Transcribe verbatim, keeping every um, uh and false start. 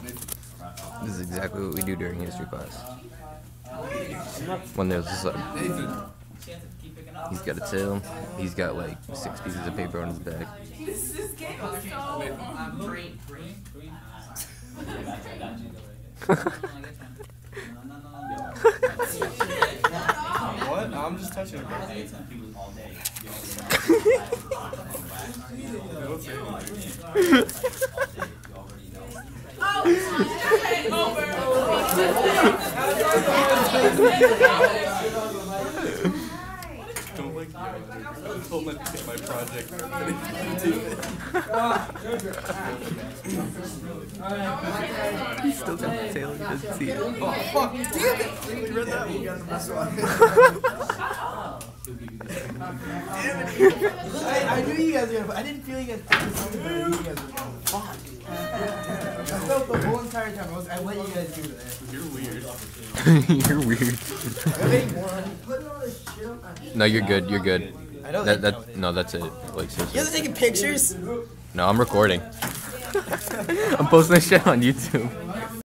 This is exactly what we do during history class. When there's just like, he's got a tail, he's got like six pieces of paper on his back. What? No, I'm just touching it. Don't like I told him to take my project. He still got the tail, he doesn't see it. Oh, fuck! Damn it! You read that one? You got the best one. I, I knew you guys were gonna. I didn't feel you guys did something, but I knew you guys were gonna. Fuck. I felt the whole entire time. I, was, I let you guys do that. You're weird. You're weird. No, you're good. You're good. I know that. That no, that's it. Like seriously. You guys are taking pictures? No, I'm recording. I'm posting this shit on YouTube.